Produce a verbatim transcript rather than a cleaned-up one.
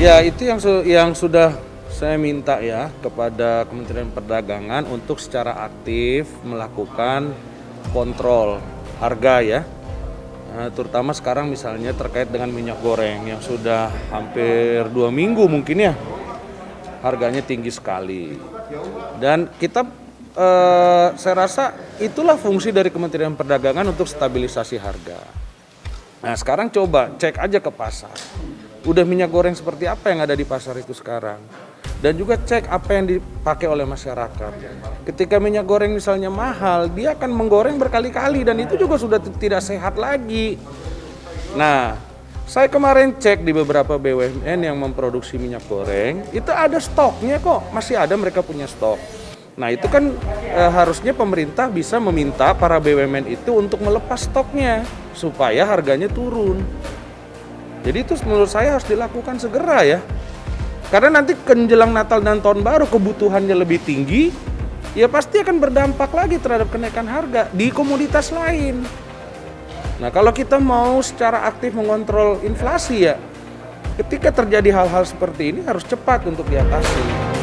Ya, itu yang su yang sudah saya minta ya kepada Kementerian Perdagangan untuk secara aktif melakukan kontrol harga ya. Nah, terutama sekarang misalnya terkait dengan minyak goreng yang sudah hampir dua minggu mungkin ya harganya tinggi sekali. Dan kita eh, saya rasa itulah fungsi dari Kementerian Perdagangan untuk stabilisasi harga. Nah sekarang coba cek aja ke pasar. Udah minyak goreng seperti apa yang ada di pasar itu sekarang. Dan juga cek apa yang dipakai oleh masyarakat. Ketika minyak goreng misalnya mahal, dia akan menggoreng berkali-kali dan itu juga sudah tidak sehat lagi. Nah, saya kemarin cek di beberapa B U M N yang memproduksi minyak goreng, itu ada stoknya kok, masih ada mereka punya stok. Nah, itu kan eh, harusnya pemerintah bisa meminta para B U M N itu untuk melepas stoknya supaya harganya turun. Jadi itu menurut saya harus dilakukan segera ya. Karena nanti menjelang Natal dan Tahun Baru kebutuhannya lebih tinggi, ya pasti akan berdampak lagi terhadap kenaikan harga di komoditas lain. Nah kalau kita mau secara aktif mengontrol inflasi ya, ketika terjadi hal-hal seperti ini harus cepat untuk diatasi.